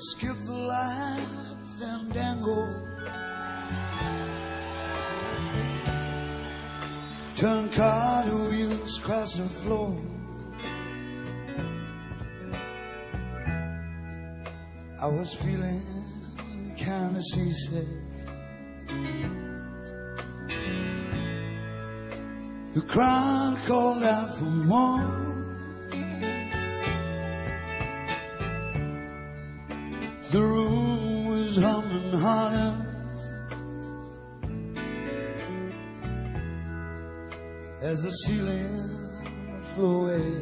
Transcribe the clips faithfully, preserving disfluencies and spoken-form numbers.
skip the line, fandango. Turn cardio wheels across the floor. I was feeling kind of seasick. The crowd called out for more. The room was humming harder. As the ceiling flew away.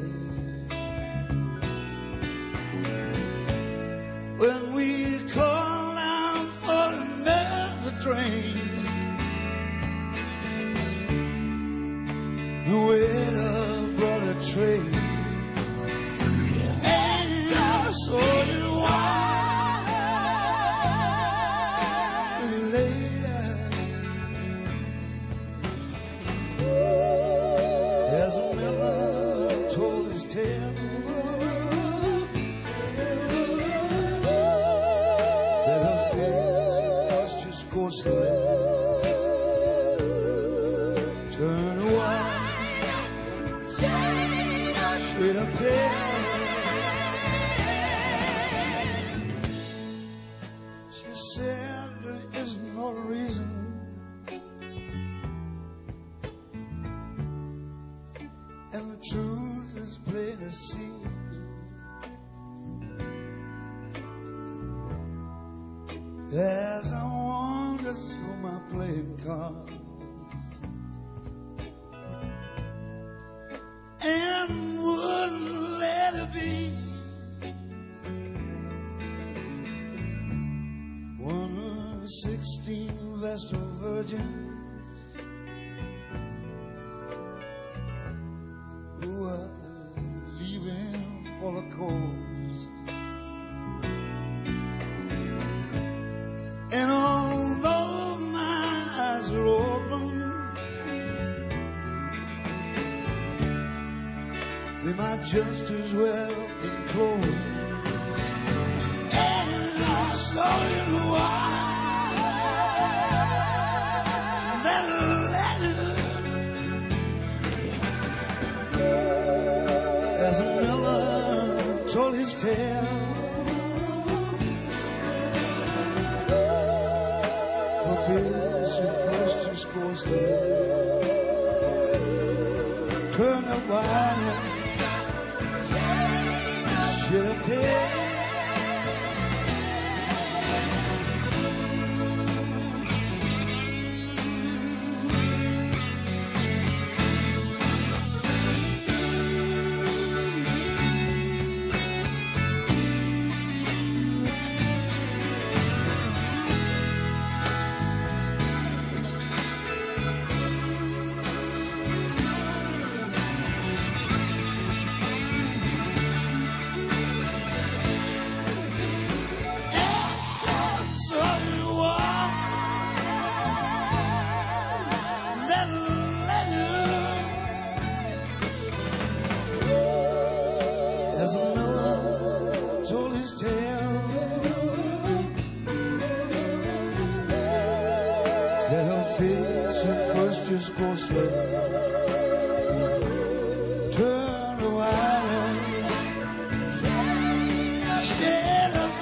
When we called out for another train, the waiter brought a tray, and so did wine later. As a miller told his tale, that her face first just goes slow, turn white. Straight up here, she said there isn't no reason and the truth is plain to see. As I wander through my playing cards and wouldn't let it be, one of sixteen Vestal virgins who were leaving for the coast. And although my eyes are open, they might just as well be closed. And I saw you why that letter, as a miller told his tale, the fish at first just goes there, turn up wide. Should have paid. As a miller told his tale, that her face at first just goes slow, turn a white and shed a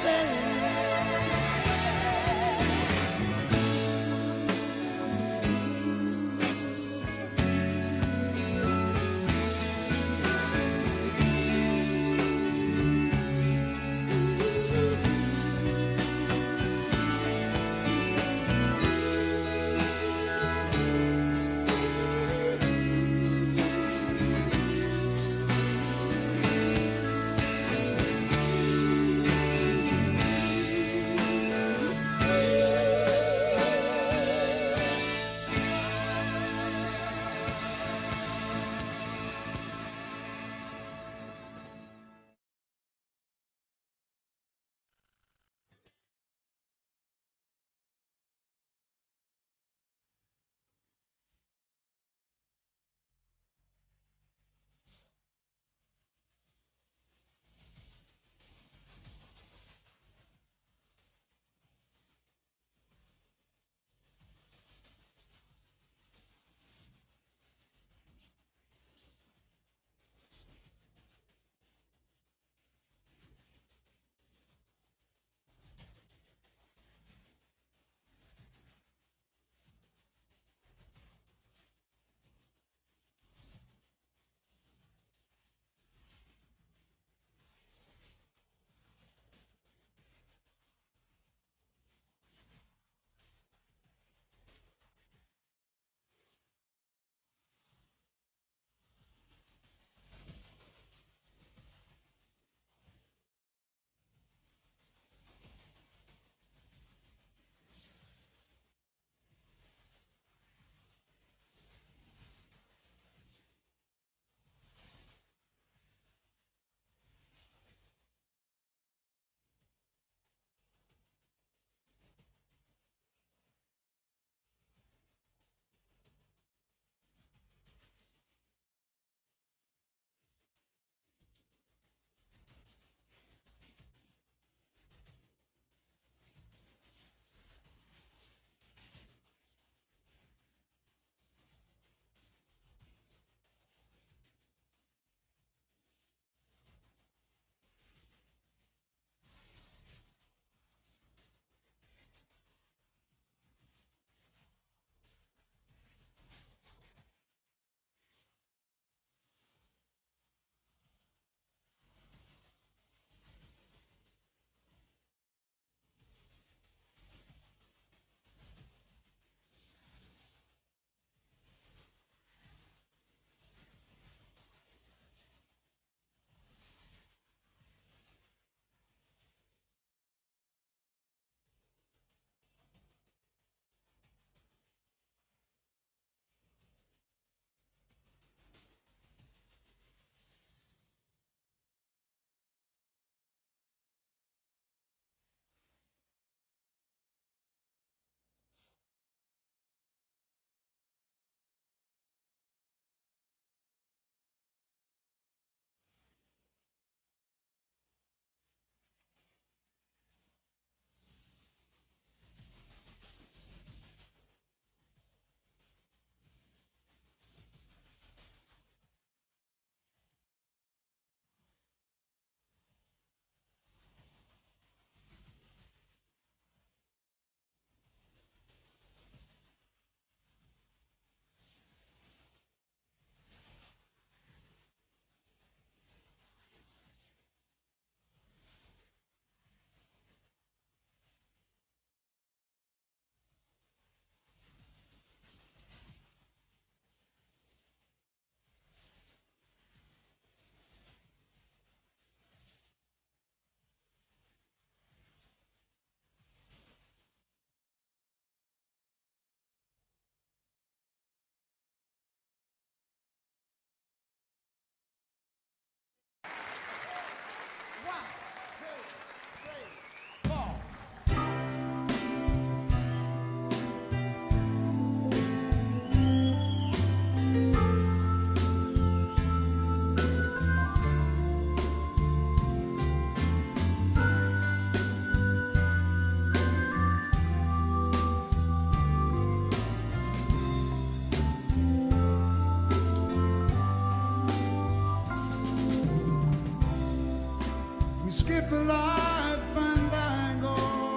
the life fandango,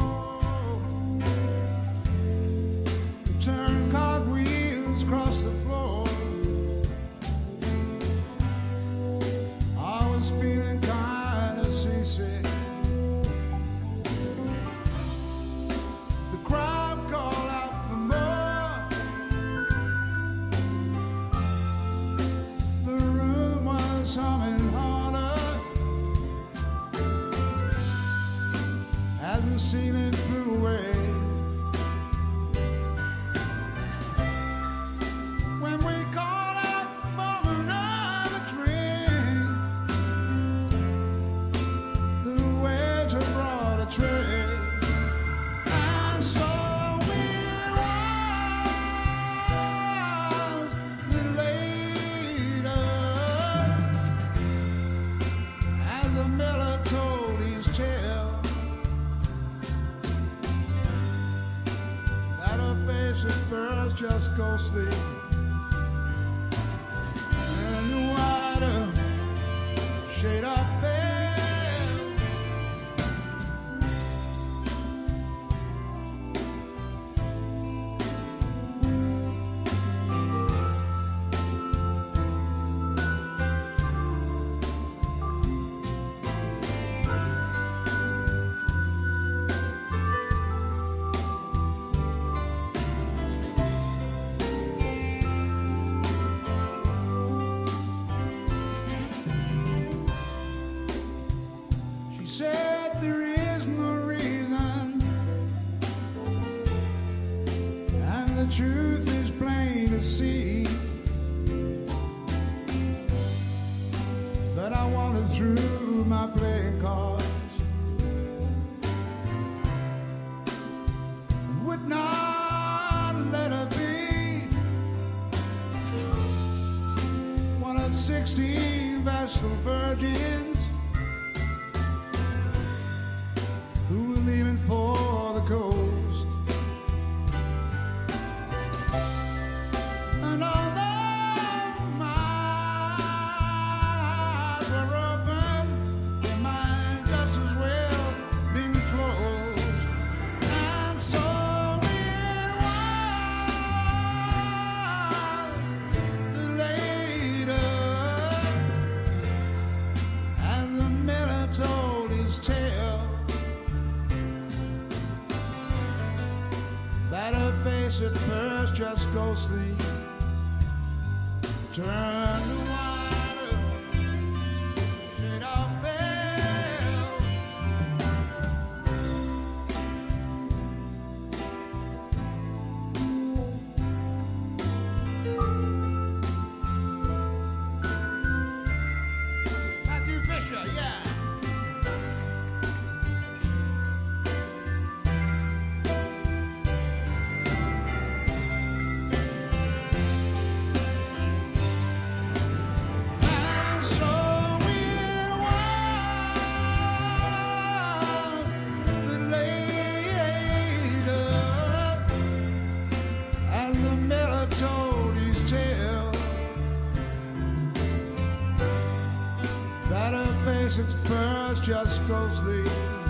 turn cartwheels across the floor. I was feeling kind of seasick. The crowd called out for more. The room was humming harder as the ceiling flew away. When we called out for another drink, the waiter brought a tray. And so it was later, as the miller told his tale, that her face at first just ghostly, and the wider shade of pale. She said there is no reason, and the truth is plain to see, but I wanted through my playing cards, would not let her be one of sixteen Vestal virgins who were leaving for the coast. And although my eyes were open, they might just as well been closed. And so it was later, and the miller told his tale, that her face at first just ghostly turned to wider shade of pale. Matthew Fisher, yeah. And so it was later, as the miller told his tale, that her face at first just ghostly